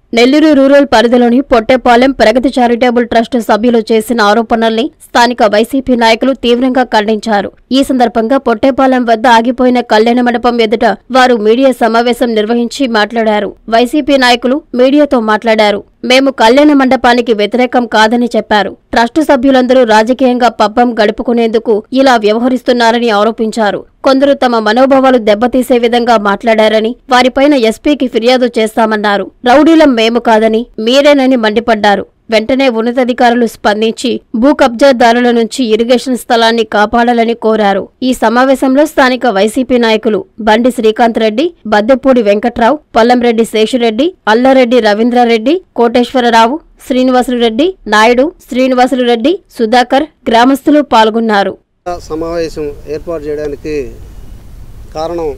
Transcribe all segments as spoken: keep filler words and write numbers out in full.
Nellore rural పరిధిలోని పొట్టేపాలెం ప్రగతి charitable trust సభ్యులు చేసిన ఆరోపణల్ని స్థానిక వైసీపీ నాయకులు తీవ్రంగా ఖండించారు. ఈ సందర్భంగా పొట్టేపాలెం వద్ద ఆగిపోయిన కళ్యాణ మండపం ఎదుట వారు మీడియా సమావేశం నిర్వహించి మాట్లాడారు. వైసీపీ నాయకులు మీడియాతో మాట్లాడారు. మేము కళ్యాణ మండపానికి వ్యతిరేకం కాదని చెప్పారు. ట్రస్టు సభ్యులందరూ రాజకీయంగా పబ్బం గడుపుకునేందుకు ఇలా వ్యవహరిస్తున్నారని ఆరోపించారు. కొందరు తమ మనోభావాలు దెబ్బతీసే విధంగా మాట్లాడారని, వారిపైన ఎస్పీకి ఫిర్యాదు చేస్తామన్నారు. రౌడీలం మేము కాదని మీరేనని మండిపడ్డారు. వెంటనే ఉన్నతాధికారులు స్పందించి భూ కబ్జాదారుల నుంచి ఇరిగేషన్ స్థలాన్ని కాపాడాలని కోరారు. ఈ సమావేశంలో స్థానిక వైసీపీ నాయకులు బండి శ్రీకాంత్ రెడ్డి, బద్దెపూడి వెంకట్రావు, పొల్లంరెడ్డి శేషురెడ్డి, అల్లారెడ్డి రవీంద్రారెడ్డి, కోటేశ్వరరావు, శ్రీనివాసులురెడ్డి, నాయుడు, శ్రీనివాసులురెడ్డి, సుధాకర్, గ్రామస్తులు పాల్గొన్నారు. సమావేశం ఏర్పాటు చేయడానికి కారణం,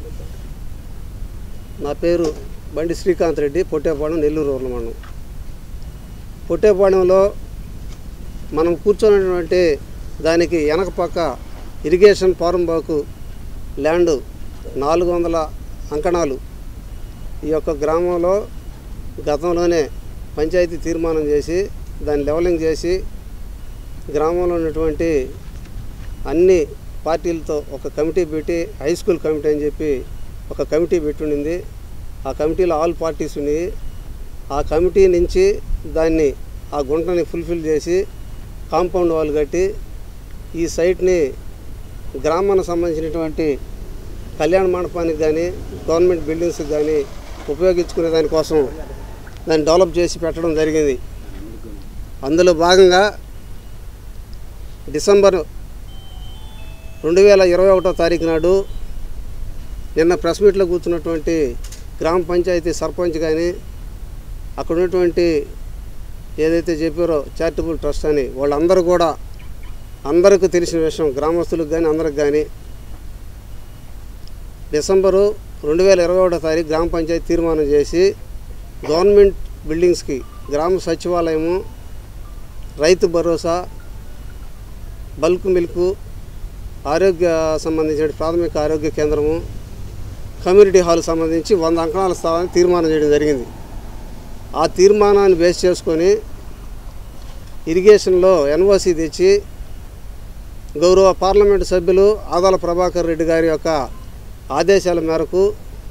నా పేరు బండి శ్రీకాంత్ రెడ్డి, పొట్టేపాలెం, నెల్లూరు రూరల్ మండలం. పొట్టేపాలెంలో మనం కూర్చున్నటువంటి దానికి వెనక పక్క ఇరిగేషన్ ఫారంబాకు ల్యాండ్ నాలుగు వందల అంకణాలు ఈ యొక్క గ్రామంలో గతంలోనే పంచాయతీ తీర్మానం చేసి దాన్ని లెవలింగ్ చేసి గ్రామంలో ఉన్నటువంటి అన్ని పార్టీలతో ఒక కమిటీ పెట్టి, హై స్కూల్ కమిటీ అని చెప్పి ఒక కమిటీ పెట్టి ఉండింది. ఆ కమిటీలో ఆల్ పార్టీస్ ఉన్నాయి. ఆ కమిటీ నుంచి దాన్ని ఆ గుంటని ఫుల్ఫిల్ చేసి కాంపౌండ్ వాల్ కట్టి ఈ సైట్ని గ్రామానికి సంబంధించినటువంటి కళ్యాణ మండపానికి కానీ గవర్నమెంట్ బిల్డింగ్స్కి కానీ ఉపయోగించుకునే దానికోసం దాన్ని డెవలప్ చేసి పెట్టడం జరిగింది. అందులో భాగంగా డిసెంబర్ రెండు వేల ఇరవై ఒకటో తారీఖు నాడు నిన్న ప్రెస్ మీట్లో కూర్చున్నటువంటి గ్రామ పంచాయతీ సర్పంచ్ కానీ అక్కడ ఉన్నటువంటి ఏదైతే చెప్పారో చారిటబుల్ ట్రస్ట్ అని వాళ్ళందరూ కూడా అందరికీ తెలిసిన విషయం, గ్రామస్తులకు కానీ అందరికి కానీ డిసెంబరు రెండు వేల ఇరవై ఒకటో తారీఖు గ్రామ పంచాయతీ తీర్మానం చేసి గవర్నమెంట్ బిల్డింగ్స్కి గ్రామ సచివాలయము, రైతు భరోసా, బల్క్ మిల్క్, ఆరోగ్య సంబంధించిన ప్రాథమిక ఆరోగ్య కేంద్రము, కమ్యూనిటీ హాల్ సంబంధించి వంద అంకణాల స్థలాన్ని తీర్మానం చేయడం జరిగింది. ఆ తీర్మానాన్ని బేస్ చేసుకొని ఇరిగేషన్లో ఎన్ఓసి తెచ్చి గౌరవ పార్లమెంటు సభ్యులు ఆదాల ప్రభాకర్ రెడ్డి గారి యొక్క ఆదేశాల మేరకు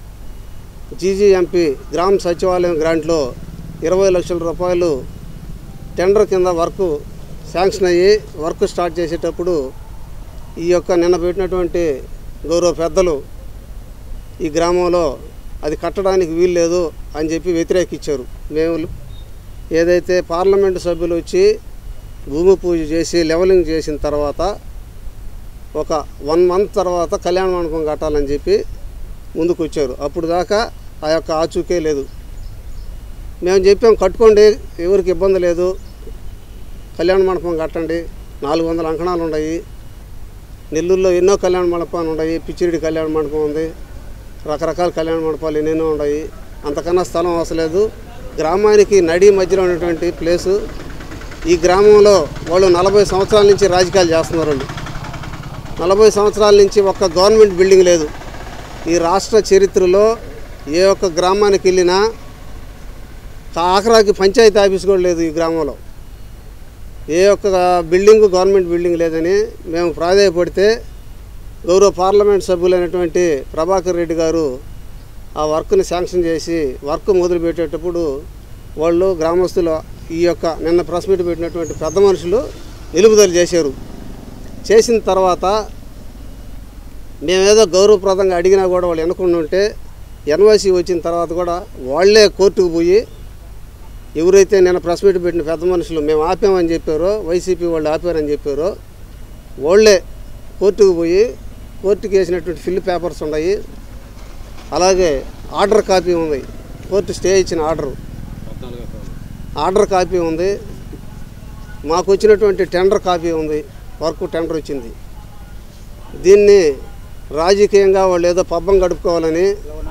జీజీఎంపీ గ్రామ సచివాలయం గ్రాంట్లో ఇరవై లక్షల రూపాయలు టెండర్ కింద వర్క్ శాంక్షన్ అయ్యి వర్క్ స్టార్ట్ చేసేటప్పుడు ఈ యొక్క నిన్న పెట్టినటువంటి గౌరవ పెద్దలు ఈ గ్రామంలో అది కట్టడానికి వీలు లేదు అని చెప్పి వ్యతిరేకించారు. మేము ఏదైతే పార్లమెంటు సభ్యులు వచ్చి భూమి పూజ చేసి లెవలింగ్ చేసిన తర్వాత ఒక వన్ మంత్ తర్వాత కళ్యాణ మండపం కట్టాలని చెప్పి ముందుకు వచ్చారు. అప్పుడు దాకా ఆ యొక్క ఆచూకే లేదు. మేము చెప్పాం, కట్టుకోండి, ఎవరికి ఇబ్బంది లేదు, కళ్యాణ మండపం కట్టండి, నాలుగు వందల అంకణాలు ఉన్నాయి, నెల్లూరులో ఎన్నో కళ్యాణ మండపాలు ఉన్నాయి, పిచ్చిరెడ్డి కళ్యాణ మండపం ఉంది, రకరకాల కళ్యాణ మండపాలు ఎన్నెన్నో ఉన్నాయి, అంతకన్నా స్థలం అవసరం లేదు. గ్రామానికి నడి మధ్యలో ఉన్నటువంటి ప్లేసు. ఈ గ్రామంలో వాళ్ళు నలభై సంవత్సరాల నుంచి రాజకీయాలు చేస్తున్నారు. వాళ్ళు నలభై సంవత్సరాల నుంచి ఒక్క గవర్నమెంట్ బిల్డింగ్ లేదు. ఈ రాష్ట్ర చరిత్రలో ఏ ఒక్క గ్రామానికి వెళ్ళినా ఆఖరాకి పంచాయతీ ఆఫీస్ కూడా లేదు. ఈ గ్రామంలో ఏ ఒక్క బిల్డింగ్ గవర్నమెంట్ బిల్డింగ్ లేదని మేము ప్రాధేయపడితే గౌరవ పార్లమెంట్ సభ్యులైనటువంటి ప్రభాకర్ రెడ్డి గారు ఆ వర్క్ని శాంక్షన్ చేసి వర్క్ మొదలుపెట్టేటప్పుడు వాళ్ళు గ్రామస్తులు ఈ యొక్క నిన్న ప్రెస్ మీట్ పెట్టినటువంటి పెద్ద మనుషులు నిలుపుదల చేశారు. చేసిన తర్వాత మేమేదో గౌరవప్రదంగా అడిగినా కూడా వాళ్ళు వెనకుండా ఉంటే ఎన్ఓసి వచ్చిన తర్వాత కూడా వాళ్లే కోర్టుకు పోయి ఎవరైతే నిన్న ప్రెస్ మీట్ పెట్టిన పెద్ద మనుషులు మేము ఆపామని చెప్పారో, వైసీపీ వాళ్ళు ఆపారని చెప్పారో, వాళ్ళే కోర్టుకు పోయి కోర్టుకు వేసినటువంటి ఫిల్ పేపర్స్ ఉన్నాయి. అలాగే ఆర్డర్ కాపీ ఉంది, కోర్టు స్టే ఇచ్చిన ఆర్డరు ఆర్డర్ కాపీ ఉంది. మాకు వచ్చినటువంటి టెండర్ కాపీ ఉంది, వర్క్ టెండర్ వచ్చింది. దీన్ని రాజకీయంగా వాళ్ళు ఏదో పబ్బం గడుపుకోవాలని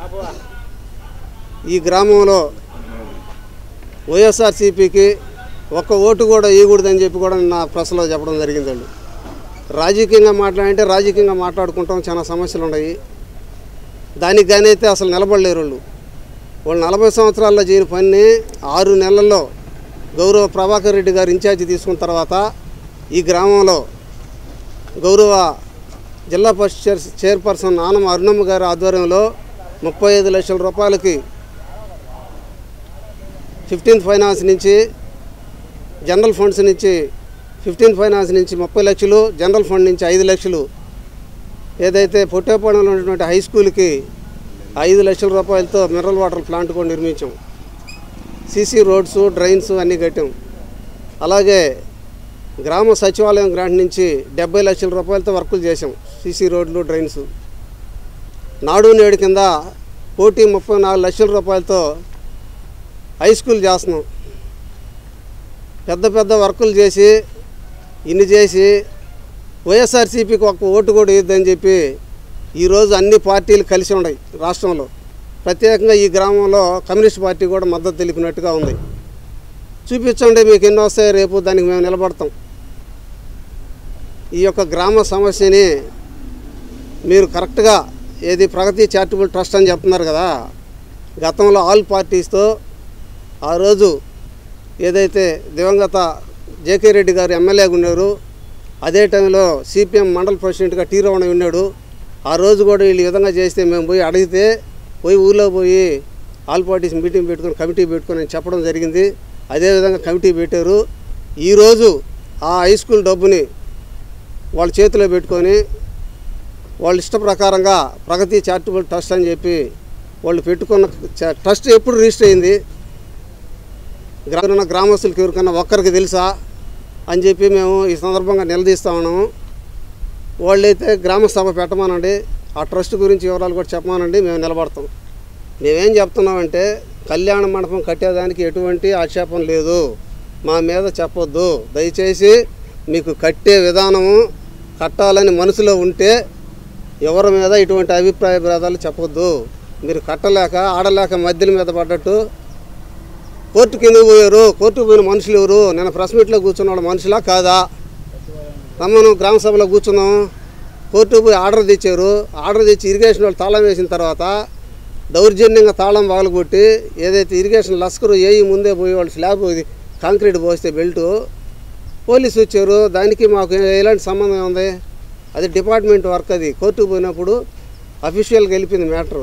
ఈ గ్రామంలో వైఎస్ఆర్సీపీకి ఒక్క ఓటు కూడా ఇవ్వకూడదని చెప్పి కూడా నా ప్రెస్లో చెప్పడం జరిగింది. వాళ్ళు రాజకీయంగా మాట్లాడంటే రాజకీయంగా మాట్లాడుకుంటాం, చాలా సమస్యలు ఉన్నాయి. దానికి కానీ అయితే అసలు నిలబడలేరు. వాళ్ళు వాళ్ళు నలభై సంవత్సరాల్లో చేయని పని ఆరు నెలల్లో గౌరవ ప్రభాకర్ రెడ్డి గారు ఇన్ఛార్జి తీసుకున్న తర్వాత ఈ గ్రామంలో గౌరవ జిల్లా పరిషత్ చైర్పర్సన్ ఆనం అరుణమ్మ గారి ఆధ్వర్యంలో ముప్పై ఐదు లక్షల రూపాయలకి ఫిఫ్టీన్త్ ఫైనాన్స్ నుంచి జనరల్ ఫండ్స్ నుంచి ఫిఫ్టీన్త్ ఫైనాన్స్ నుంచి ముప్పై లక్షలు జనరల్ ఫండ్ నుంచి ఐదు లక్షలు ఏదైతే పొట్టేపాడంలో ఉన్నటువంటి హై స్కూల్కి ఐదు లక్షల రూపాయలతో మినరల్ వాటర్ ప్లాంట్ కూడా నిర్మించాం. సీసీ రోడ్స్ డ్రైన్స్ అన్నీ కట్టాం. అలాగే గ్రామ సచివాలయం గ్రాంట్ నుంచి డెబ్బై లక్షల రూపాయలతో వర్కులు చేసాం. సీసీ రోడ్లు డ్రైన్స్. నాడు నేడు కింద కోటి ముప్పై నాలుగు లక్షల రూపాయలతో హై స్కూల్ చేస్తున్నాం. పెద్ద పెద్ద వర్కులు చేసి ఇన్ని చేసి వైఎస్ఆర్సీపీకి ఒక ఓటు కూడా ఇద్దని చెప్పి ఈరోజు అన్ని పార్టీలు కలిసి ఉన్నాయి రాష్ట్రంలో. ప్రత్యేకంగా ఈ గ్రామంలో కమ్యూనిస్ట్ పార్టీ కూడా మద్దతు తెలిపినట్టుగా ఉంది. చూపించండి మీకు ఎన్ని వస్తాయో, రేపు దానికి మేము నిలబడతాం. ఈ యొక్క గ్రామ సమస్యని మీరు కరెక్ట్గా ఏది ప్రగతి చారిటబుల్ ట్రస్ట్ అని చెప్తున్నారు కదా, గతంలో ఆల్ పార్టీస్తో ఆ రోజు ఏదైతే దివంగత జేకే రెడ్డి గారు ఎమ్మెల్యేగా ఉన్నారు, అదే టైంలో సిపిఎం మండల ప్రెసిడెంట్గా టీ రమణ ఉన్నాడు. ఆ రోజు కూడా వీళ్ళు ఈ విధంగా చేస్తే మేము పోయి అడిగితే పోయి ఊళ్ళో పోయి ఆల్ పార్టీస్ మీటింగ్ పెట్టుకొని కమిటీ పెట్టుకొని చెప్పడం జరిగింది. అదేవిధంగా కమిటీ పెట్టారు. ఈరోజు ఆ హై స్కూల్ డబ్బుని వాళ్ళ చేతిలో పెట్టుకొని వాళ్ళ ఇష్ట ప్రకారంగా ప్రగతి చారిటబుల్ ట్రస్ట్ అని చెప్పి వాళ్ళు పెట్టుకున్న ట్రస్ట్ ఎప్పుడు రిజిస్టర్ అయింది, గ్రామ గ్రామస్తులకి ఎవరికన్నా ఒక్కరికి తెలుసా అని చెప్పి మేము ఈ సందర్భంగా నిలదీస్తూ ఉన్నాము. వాళ్ళైతే గ్రామ సభ పెట్టమానండి, ఆ ట్రస్ట్ గురించి వివరాలు కూడా చెప్పమానండి, మేము నిలబడతాం. మేమేం చెప్తున్నామంటే కళ్యాణ మండపం కట్టేదానికి ఎటువంటి ఆక్షేపం లేదు, మా మీద చెప్పొద్దు. దయచేసి మీకు కట్టే విధానము కట్టాలని మనసులో ఉంటే ఎవరి మీద ఇటువంటి అభిప్రాయ భేదాలు చెప్పొద్దు. మీరు కట్టలేక ఆడలేక మధ్యల మీద పడ్డట్టు కోర్టు కింద పోయారు. కోర్టుకు పోయిన మనుషులు ఎవరు? నేను ప్రెస్ మీట్లో కూర్చున్న వాళ్ళ మనుషులా కాదా? రమ్మను గ్రామ సభలో కూర్చున్నాం. కోర్టుకు పోయి ఆర్డర్ తెచ్చారు. ఆర్డర్ తెచ్చి ఇరిగేషన్ వాళ్ళు తాళం వేసిన తర్వాత దౌర్జన్యంగా తాళం బాగలగొట్టి ఏదైతే ఇరిగేషన్ లస్కరు ఏఈ ముందే పోయి వాళ్ళు స్లాబ్ కాంక్రీట్ పోస్తే బెల్టు పోలీసు వచ్చారు. దానికి మాకు ఎలాంటి సంబంధం ఉంది? అది డిపార్ట్మెంట్ వర్క్. అది కోర్టుకు పోయినప్పుడు అఫీషియల్గా వెళ్ళిపోయింది మ్యాటరు.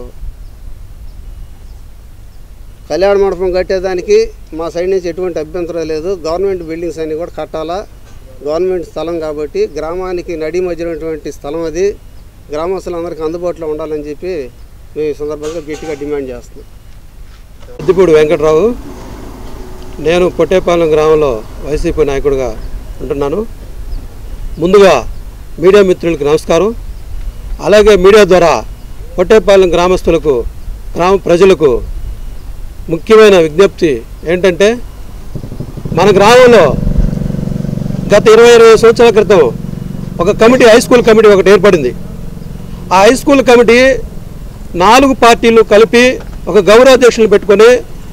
కళ్యాణ మండపం కట్టేదానికి మా సైడ్ నుంచి ఎటువంటి అభ్యంతరం లేదు. గవర్నమెంట్ బిల్డింగ్స్ అన్నీ కూడా కట్టాలా, గవర్నమెంట్ స్థలం కాబట్టి గ్రామానికి నడి మధ్యనటువంటి స్థలం అది, గ్రామస్తులందరికీ అందుబాటులో ఉండాలని చెప్పి మేము ఈ సందర్భంగా గట్టిగా డిమాండ్ చేస్తున్నాం. పెద్దిపూడి వెంకట్రావు, నేను పొట్టేపాలెం గ్రామంలో వైసీపీ నాయకుడిగా ఉంటున్నాను. ముందుగా మీడియా మిత్రులకు నమస్కారం. అలాగే మీడియా ద్వారా పొట్టేపాలెం గ్రామస్తులకు, గ్రామ ప్రజలకు ముఖ్యమైన విజ్ఞప్తి ఏంటంటే, మన గ్రామంలో గత ఇరవై ఇరవై సంవత్సరాల క్రితం ఒక కమిటీ, హై స్కూల్ కమిటీ ఒకటి ఏర్పడింది. ఆ హై స్కూల్ కమిటీ నాలుగు పార్టీలు కలిపి ఒక గౌరవాధ్యక్షులు పెట్టుకొని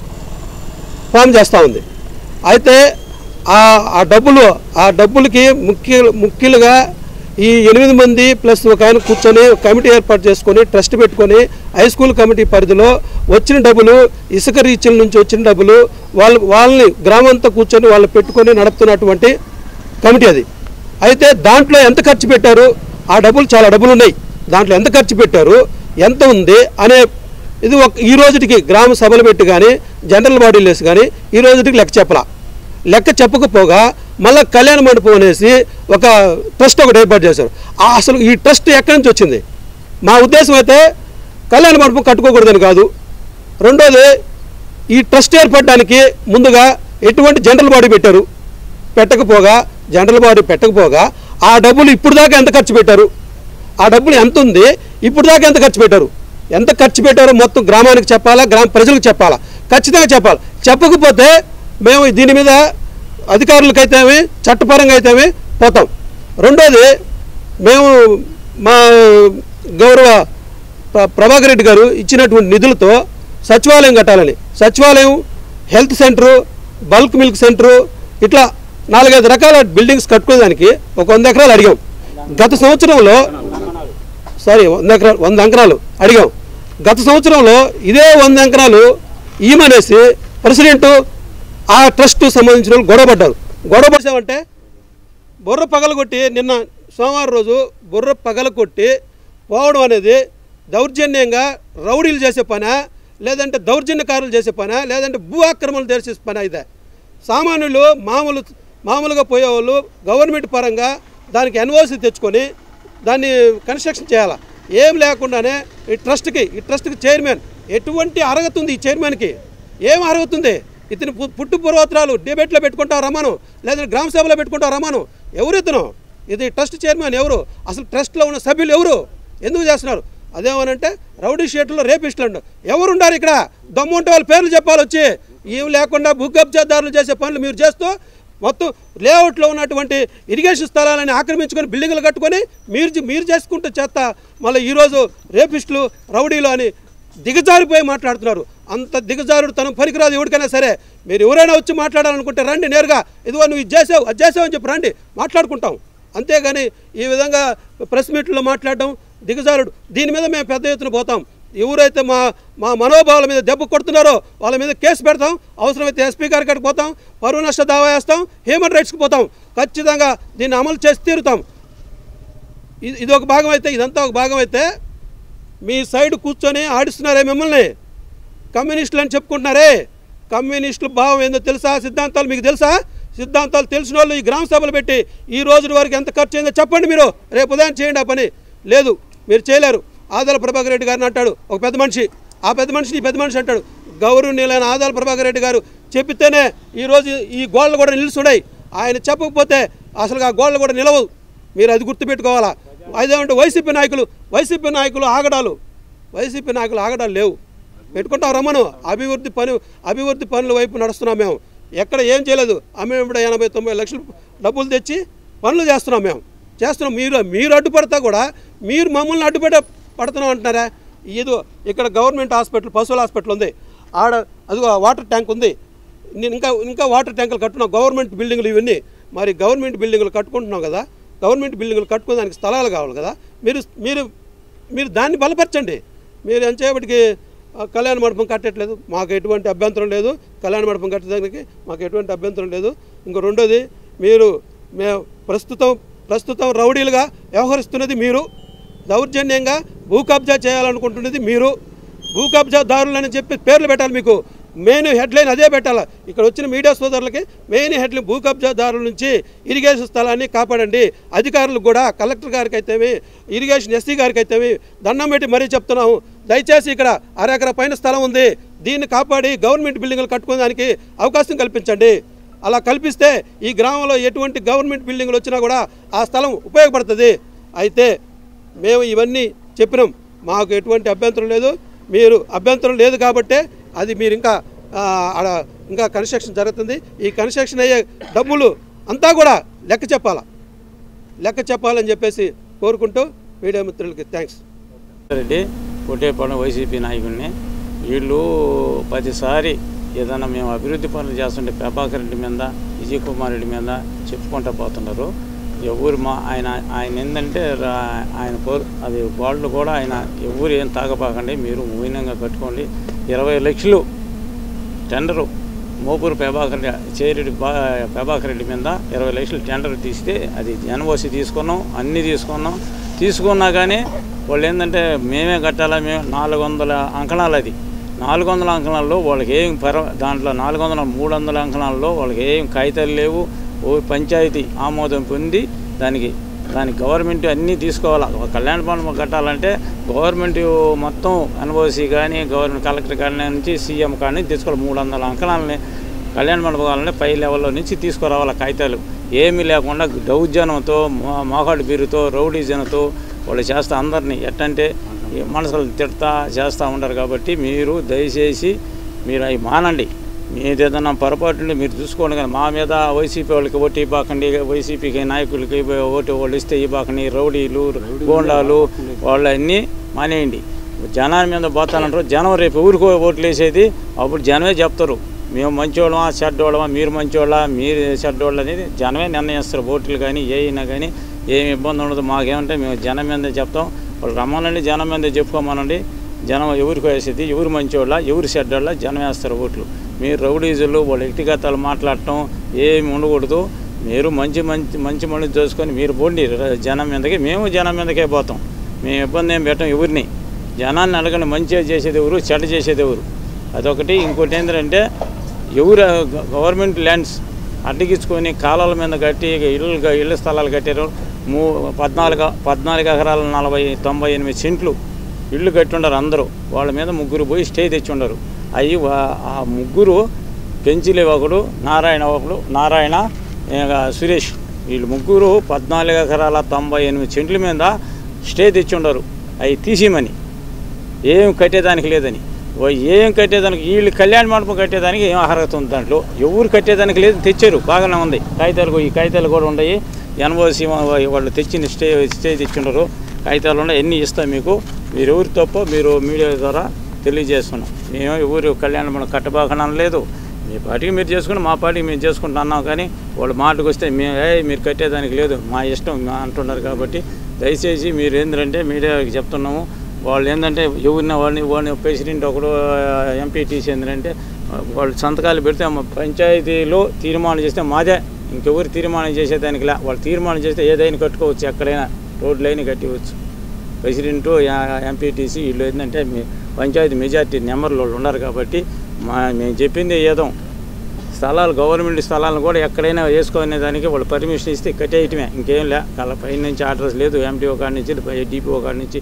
ఫామ్ చేస్తూ ఉంది. అయితే ఆ డబ్బులు ఆ డబ్బులకి ముఖ్య ముఖ్యులుగా ఈ ఎనిమిది మంది ప్లస్ ఒక ఆయన కూర్చొని కమిటీ ఏర్పాటు చేసుకొని ట్రస్ట్ పెట్టుకొని హై స్కూల్ కమిటీ పరిధిలో వచ్చిన డబ్బులు, ఇసుక రీచ్ల నుంచి వచ్చిన డబ్బులు వాళ్ళు వాళ్ళని గ్రామంతో కూర్చొని వాళ్ళు పెట్టుకొని నడుపుతున్నటువంటి కమిటీ అది. అయితే దాంట్లో ఎంత ఖర్చు పెట్టారు, ఆ డబ్బులు చాలా డబ్బులు ఉన్నాయి, దాంట్లో ఎంత ఖర్చు పెట్టారు, ఎంత ఉంది అనే ఇది ఒక ఈ రోజుకి గ్రామ సభలు పెట్టి కానీ జనరల్ బాడీలు వేసి కానీ ఈ రోజుకి లెక్క చెప్పలా. లెక్క చెప్పకపోగా మళ్ళీ కళ్యాణ మండపం అనేసి ఒక ట్రస్ట్ ఒకటి ఏర్పాటు చేశారు. అసలు ఈ ట్రస్ట్ ఎక్కడి నుంచి వచ్చింది? మా ఉద్దేశం అయితే కళ్యాణ మండపం కట్టుకోకూడదని కాదు. రెండోది, ఈ ట్రస్ట్ ఏర్పడడానికి ముందుగా ఎటువంటి జనరల్ బాడీ పెట్టారు, పెట్టకపోగా జనరల్ బాడీ పెట్టకపోగా ఆ డబ్బులు ఇప్పుడు దాకా ఎంత ఖర్చు పెట్టారు, ఆ డబ్బులు ఎంత ఉంది, ఇప్పుడు దాకా ఎంత ఖర్చు పెట్టారు, ఎంత ఖర్చు పెట్టారో మొత్తం గ్రామానికి చెప్పాలా, గ్రామ ప్రజలకు చెప్పాలా, ఖచ్చితంగా చెప్పాలి. చెప్పకపోతే మేము దీని మీద అధికారులకైతేమి చట్టపరంగా అయితేమి పోతాం. రెండోది, మేము మా గౌరవ ప్రభాకర్ రెడ్డి గారు ఇచ్చినటువంటి నిధులతో సచివాలయం కట్టాలని, సచివాలయం, health centre, bulk milk centre, ఇట్లా నాలుగైదు రకాల బిల్డింగ్స్ కట్టుకోవడానికి ఒక వంద ఎకరాలు అడిగాం. గత సంవత్సరంలో సారీ వంద ఎకరాలు వంద ఎకరాలు అడిగాం. గత సంవత్సరంలో ఇదే వంద ఎకరాలు ఈమనేసి ప్రెసిడెంట్ ఆ ట్రస్ట్ సంబంధించిన వాళ్ళు గొడవ పడ్డారు. గొడవ పడ్డామంటే బుర్ర పగలగొట్టి నిన్న సోమవారం రోజు బుర్ర పగలగొట్టి పోవడం అనేది దౌర్జన్యంగా రౌడీలు చేసే పనా, లేదంటే దౌర్జన్యకారులు చేసే పనా, లేదంటే భూ ఆక్రమణలు చేసే పనా? ఇదే సామాన్యులు మామూలు మామూలుగా పోయేవాళ్ళు గవర్నమెంట్ పరంగా దానికి ఎన్ఓసి తెచ్చుకొని దాన్ని కన్స్ట్రక్షన్ చేయాలి. ఏం లేకుండానే ఈ ట్రస్ట్కి ఈ ట్రస్ట్కి చైర్మన్ ఎటువంటి అర్హత ఉంది? ఈ చైర్మన్కి ఏం అర్హత ఉంది? ఇతను పుట్టు పూర్వోత్తరాలు డిబేట్లో పెట్టుకుంటావు రమ్మను, లేదంటే గ్రామ సభలో పెట్టుకుంటావు రమ్మను. ఎవరు ఇతను? ఇది ట్రస్ట్ చైర్మన్ ఎవరు? అసలు ట్రస్ట్లో ఉన్న సభ్యులు ఎవరు? ఎందుకు చేస్తున్నారు? అదేమనంటే రౌడీ షీట్లో రేపిస్టులు ఎవరుండారు ఇక్కడ? దమ్ము ఉంటే వాళ్ళ పేర్లు చెప్పాలి వచ్చి. ఏం లేకుండా భూ కబ్జాదారులు చేసే పనులు మీరు చేస్తూ మొత్తం లేఅవుట్లో ఉన్నటువంటి ఇరిగేషన్ స్థలాలని ఆక్రమించుకొని బిల్డింగ్లు కట్టుకొని మీరు మీరు చేసుకుంటూ చేస్తా మళ్ళీ ఈరోజు రేపిస్టులు రౌడీలు అని దిగజారిపోయి మాట్లాడుతున్నారు. అంత దిగజారుడు తన పనికిరాదు ఎవరికైనా సరే. మీరు ఎవరైనా వచ్చి మాట్లాడాలనుకుంటే రండి, నేరుగా ఇదిగో నువ్వు ఇది చేసావు అది చేసావు అని చెప్పి రండి, మాట్లాడుకుంటాం. అంతేగాని ఈ విధంగా ప్రెస్ మీట్లో మాట్లాడడం దిగజారుడు. దీని మీద మేము పెద్ద ఎత్తున పోతాం. ఎవరైతే మా మా మనోభావాల మీద దెబ్బ కొడుతున్నారో వాళ్ళ మీద కేసు పెడతాం. అవసరమైతే ఎస్పీ గారి కాడికి పోతాం, పరువు నష్ట దావా వేస్తాం, హ్యూమన్ రైట్స్కి పోతాం. ఖచ్చితంగా దీన్ని అమలు చేసి తీరుతాం. ఇది ఇది ఒక భాగం అయితే, ఇదంతా ఒక భాగం అయితే మీ సైడ్ కూర్చొని ఆడిస్తున్నారే మిమ్మల్ని కమ్యూనిస్టులు అని చెప్పుకుంటున్నారే. కమ్యూనిస్టుల భావం ఏందో తెలుసా? సిద్ధాంతాలు మీకు తెలుసా? సిద్ధాంతాలు తెలిసిన వాళ్ళు ఈ గ్రామ సభలు పెట్టి ఈ రోజు వరకు ఎంత ఖర్చు అయిందో చెప్పండి. మీరు రేపు ఉదయం చేయండి. ఆ పని లేదు, మీరు చేయలేరు. ఆదాల ప్రభాకర్ రెడ్డి గారిని అంటాడు ఒక పెద్ద మనిషి, ఆ పెద్ద మనిషిని ఈ పెద్ద మనిషి అంటాడు. గౌరవనీయులైన ఆదాల ప్రభాకర్ రెడ్డి గారు చెప్పితేనే ఈరోజు ఈ గోడలు కూడా నిలుస్తున్నాయి. ఆయన చెప్పకపోతే అసలు ఆ గోడలు కూడా నిలవవు. మీరు అది గుర్తుపెట్టుకోవాలా. అదేమంటే వైసీపీ నాయకులు వైసీపీ నాయకులు ఆగడాలు వైసీపీ నాయకులు ఆగడాలు లేవు. పెట్టుకుంటాం రమ్మను. అభివృద్ధి పని అభివృద్ధి పనుల వైపు నడుస్తున్నాం మేము. ఎక్కడ ఏం చేయలేదు. అమ్మేమిడ ఎనభై తొంభై లక్షలు డబ్బులు తెచ్చి పనులు చేస్తున్నాం మేము చేస్తున్నాం. మీరు మీరు అడ్డుపడతా కూడా మీరు మమ్మల్ని అడ్డుపడ పడుతున్నాం అంటున్నారా? ఏదో ఇక్కడ గవర్నమెంట్ హాస్పిటల్ పశువుల హాస్పిటల్ ఉంది, ఆడ అదిగో వాటర్ ట్యాంక్ ఉంది. నేను ఇంకా ఇంకా వాటర్ ట్యాంకులు కట్టున్నాం. గవర్నమెంట్ బిల్డింగులు ఇవన్నీ మరి గవర్నమెంట్ బిల్డింగులు కట్టుకుంటున్నాం కదా. గవర్నమెంట్ బిల్డింగులు కట్టుకునే దానికి స్థలాలు కావాలి కదా. మీరు మీరు మీరు దాన్ని బలపరచండి. మీరు ఎంతసేపటికి కళ్యాణ మండపం కట్టట్లేదు, మాకు ఎటువంటి అభ్యంతరం లేదు. కళ్యాణ మండపం కట్టడానికి మాకు ఎటువంటి అభ్యంతరం లేదు. ఇంకో రెండోది, మీరు మేము ప్రస్తుతం ప్రస్తుతం రౌడీలుగా వ్యవహరిస్తున్నది మీరు, దౌర్జన్యంగా భూ కబ్జా చేయాలనుకుంటున్నది మీరు. భూ కబ్జాదారులని చెప్పి పేర్లు పెట్టాలి. మీకు మెయిన్ హెడ్లైన్ అదే పెట్టాలి. ఇక్కడ వచ్చిన మీడియా సోదరులకి మెయిన్ హెడ్లైన్ భూ కబ్జాదారుల నుంచి ఇరిగేషన్ స్థలాన్ని కాపాడండి. అధికారులకు కూడా కలెక్టర్ గారికి అయితేమి, ఇరిగేషన్ ఎస్సీ గారికి అయితేమి దండం పెట్టి మరీ చెప్తున్నాము. దయచేసి ఇక్కడ అరెకర పైన స్థలం ఉంది, దీన్ని కాపాడి గవర్నమెంట్ బిల్డింగులు కట్టుకోవడానికి అవకాశం కల్పించండి. అలా కల్పిస్తే ఈ గ్రామంలో ఎటువంటి గవర్నమెంట్ బిల్డింగులు వచ్చినా కూడా ఆ స్థలం ఉపయోగపడుతుంది. అయితే మేము ఇవన్నీ చెప్పినాం, మాకు ఎటువంటి అభ్యంతరం లేదు. మీరు అభ్యంతరం లేదు కాబట్టే అది మీరు ఇంకా ఆడ ఇంకా కన్స్ట్రక్షన్ జరుగుతుంది. ఈ కన్స్ట్రక్షన్ అయ్యే డబ్బులు అంతా కూడా లెక్క చెప్పాలా లెక్క చెప్పాలని చెప్పేసి కోరుకుంటూ మీడియా మిత్రులకి థ్యాంక్స్. రెడ్డి పొట్టేపాలెం వైసీపీ నాయకుడిని. వీళ్ళు ప్రతిసారి ఏదైనా మేము అభివృద్ధి పనులు చేస్తుంటే ప్రభాకర్ రెడ్డి మీద, విజయ్ కుమార్ రెడ్డి మీద చెప్పుకుంటూ పోతున్నారు. ఎవరు మా ఆయన ఆయన ఏంటంటే ఆయన కోరు అది గోడలు కూడా ఆయన ఎవరు ఏం తాగపాకండి, మీరు మూలంగా కట్టుకోండి. ఇరవై లక్షలు టెండరు మోపూరు ప్రభాకర్ చేరెడ్డి బా ప్రభాకర్ రెడ్డి మీద ఇరవై లక్షలు టెండర్ తీస్తే అది ఎన్ఓసి తీసుకున్నాం, అన్నీ తీసుకున్నాం. తీసుకున్నా కానీ వాళ్ళు ఏంటంటే మేమే కట్టాలా, మేము నాలుగు వందల అంకణాలు అది నాలుగు వందల అంకణాల్లో వాళ్ళకి ఏం పర దాంట్లో నాలుగు వందల మూడు వందల అంకణాల్లో వాళ్ళకి ఏం కాగితాలు లేవు. ఓ పంచాయతీ ఆమోదం పొంది దానికి దానికి గవర్నమెంట్ అన్నీ తీసుకోవాలి. కళ్యాణ మండపం కట్టాలంటే గవర్నమెంట్ మొత్తం ఎన్ఓసి కానీ గవర్నమెంట్ కలెక్టర్ కాడి నుంచి సీఎం కాడి తీసుకోవాలి. మూడు వందల అంకణాలని కళ్యాణ మండపం కావాలంటే పై లెవెల్లో నుంచి తీసుకురావాలి కాగితాలు. ఏమీ లేకుండా దౌర్జన్యంతో మోకాడు బీరుతో రౌడీజన్తో వాళ్ళు చేస్తా అందరినీ ఎట్టంటే మనసులు తిడతా చేస్తూ ఉంటారు. కాబట్టి మీరు దయచేసి మీరు అవి మానండి. మీరు ఏదన్నా పొరపాటు మీరు చూసుకోండి. కానీ మా మీద వైసీపీ వాళ్ళకి ఓటు ఇవ్వకండి, వైసీపీకి నాయకులకి ఓటు వాళ్ళు ఇస్తే ఇవ్వకండి, రౌడీలు గోండాలు వాళ్ళన్నీ మానేయండి. జనాల మీద పోతానంటారు. జనం రేపు ఊరికి ఓట్లు వేసేది అప్పుడు జనమే చెప్తారు మేము మంచివాళ్ళమా చెడ్డోళ్ళమా, మీరు మంచివాళ్ళ మీరు చెడ్డోళ్ళు అనేది జనమే నిర్ణయిస్తారు. ఓట్లు కానీ ఏ అయినా కానీ ఏమి ఇబ్బంది ఉండదు. మాకేమంటే మేము జనం మీద చెప్తాం. వాళ్ళు రమ్మనండి, జనం మీద చెప్పుకోమనండి. జనం ఎవరికి వేసేది, ఎవరు మంచోళ్ళ ఎవరు చెడ్డోళ్ళ జనం వేస్తారు ఓట్లు. మీరు రౌడీజులు వాళ్ళ వ్యక్తిగతాలు మాట్లాడటం ఏమి ఉండకూడదు. మీరు మంచి మంచి మంచి మనుషులు చూసుకొని మీరు పోండి జనం మీదకి. మేము జనం మీదకే పోతాం, మేము ఇబ్బంది ఏం పెట్టాం ఎవరిని. జనాన్ని అడగండి మంచిగా చేసేది ఎవరు, చెడ్డ చేసేది ఎవరు, అదొకటి. ఇంకోటి ఏంటంటే ఎవరు గవర్నమెంట్ ల్యాండ్స్ అడ్డగించుకొని కాలాల మీద కట్టి ఇళ్ళు ఇళ్ళ స్థలాలు కట్టారు. మూ పద్నాలుగు పద్నాలుగు ఎకరాల నలభై తొంభై ఎనిమిది సెంట్లు ఇళ్ళు కట్టి ఉండరు అందరూ. వాళ్ళ మీద ముగ్గురు పోయి స్టే తెచ్చి ఉండరు. అవి ఆ ముగ్గురు పెంచిలే ఒకడు, నారాయణ ఒకడు, నారాయణ సురేష్, వీళ్ళు ముగ్గురు పద్నాలుగు ఎకరాల తొంభై ఎనిమిది సెంట్ల మీద స్టే తెచ్చి ఉండరు. అవి తీసేయమని, ఏం కట్టేదానికి లేదని. ఏం కట్టేదానికి వీళ్ళు కళ్యాణ మండపం కట్టేదానికి ఏం అర్హత ఉంది దాంట్లో, ఎవరు కట్టేదానికి లేదు. తెచ్చారు బాగానే ఉంది, కాగితాలు ఈ కాగితాలు కూడా ఉన్నాయి. ఎన్ఓసి వాళ్ళు తెచ్చిన స్టే స్టే తెచ్చిండరు, కాగితాలు ఉన్నాయి. ఎన్ని ఇస్తాం మీకు, మీరు ఎవరు తప్ప మీరు మీడియా ద్వారా తెలియజేస్తున్నాం. మేము ఎవరు కళ్యాణ మండపం కట్టబాకనం లేదు. మీ పార్టీకి మీరు చేసుకుని మా పార్టీకి మేము చేసుకుంటున్నాం. కానీ వాళ్ళ మాటకు వస్తే మేము ఏ మీరు కట్టేదానికి లేదు మా ఇష్టం అంటున్నారు. కాబట్టి దయచేసి మీరు ఏంటంటే మీడియాకి చెప్తున్నాము, వాళ్ళు ఏంటంటే ఎవరిన వాళ్ళని వాళ్ళని ప్రెసిడెంట్ ఒకడు ఎంపీటీసీ ఏంటంటే వాళ్ళు సంతకాలు పెడితే పంచాయతీలో తీర్మానం చేస్తే మాదే, ఇంకెవరు తీర్మానం చేసేదానికి లే. వాళ్ళు తీర్మానం చేస్తే ఏదైనా కట్టుకోవచ్చు, ఎక్కడైనా రోడ్లైనా కట్టివచ్చు. ప్రెసిడెంటు ఎంపీటీసీ వీళ్ళు ఏంటంటే పంచాయతీ మెజార్టీ నెంబర్లు వాళ్ళు ఉన్నారు. కాబట్టి మా మేము చెప్పింది ఏదో స్థలాలు గవర్నమెంట్ స్థలాలను కూడా ఎక్కడైనా వేసుకునే దానికి వాళ్ళు పర్మిషన్ ఇస్తే కట్టేయటమే, ఇంకేం లే. వాళ్ళ పై నుంచి ఆర్డర్స్ లేదు, ఎంపీఓ కాడి నుంచి డిపిఓ కాడి నుంచి.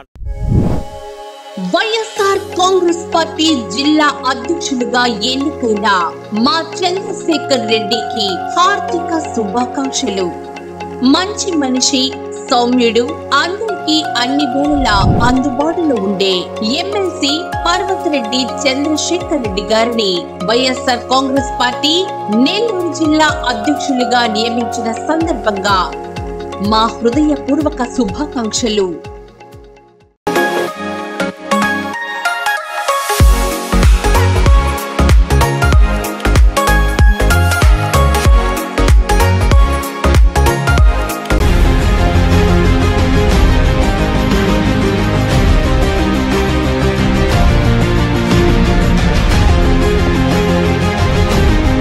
వైఎస్ఆర్ కాంగ్రెస్ పార్టీ జిల్లా అధ్యక్షులుగా ఎన్నికైన మా చంద్రశేఖర్ రెడ్డికి హార్దిక శుభాకాంక్షలు. మంచి మనిషి, సౌమ్యుడు, అందరికీ అన్ని వేళలా అందుబాటులో ఉండే ఎమ్మెల్సీ పర్వతరెడ్డి చంద్రశేఖర్ రెడ్డి గారిని వైఎస్ఆర్ కాంగ్రెస్ పార్టీ నెల్లూరు జిల్లా అధ్యక్షులుగా నియమించిన సందర్భంగా మా హృదయపూర్వక శుభాకాంక్షలు.